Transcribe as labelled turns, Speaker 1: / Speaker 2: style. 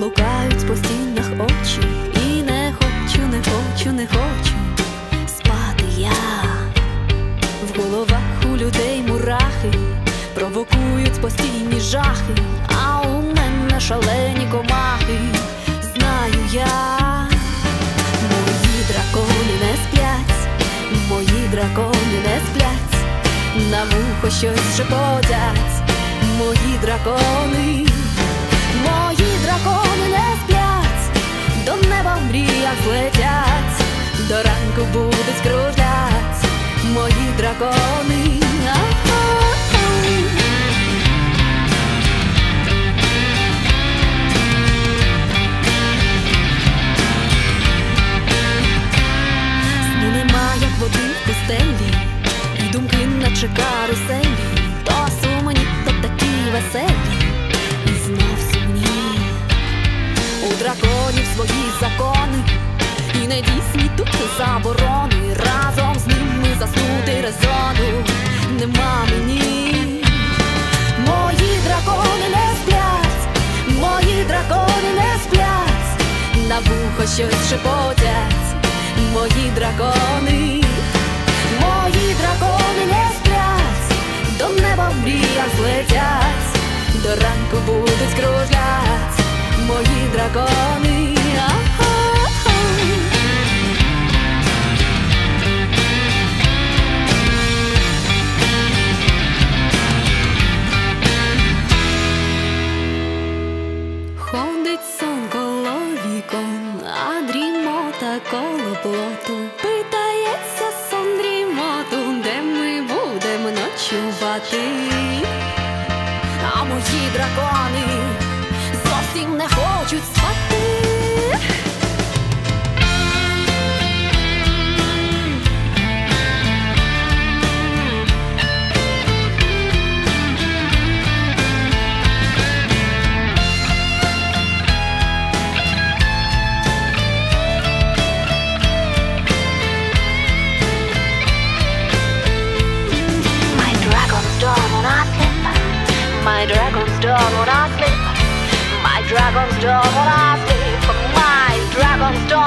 Speaker 1: блукають по стінах очі, і не хочу, не хочу, не хочу спати я. В головах у людей мурахи провокують постійні жахи, а у мене шалені комахи, знаю я. Мої дракони не сплять, мої дракони не сплять, на вухо щось шепотять мої дракони. Мої дракони не сплять, до неба в мріях злетять, до ранку будуть кружлять мої дракони. Сну нема, як води в пустелі, і думки наче каруселі, то сумні, то такі веселі, і знов сумні. У драконів свої закони, і недійсні тут заборони, разом з ними заснути резону нема мені. Мої дракони не сплять, мої дракони не сплять, на вухо щось шепотять мої дракони. Мої дракони не сплять, до неба в мріях злетять, до ранку будуть кружлять мої дракони. Ходить сон коло вікон, а дрімота коло плоту. Питається сон дрімоту, де ми будемо ночувати. А мої дракони зовсім не хочуть спати. My dragon's done when I sleep. My dragon's done when I sleep. My dragon's done.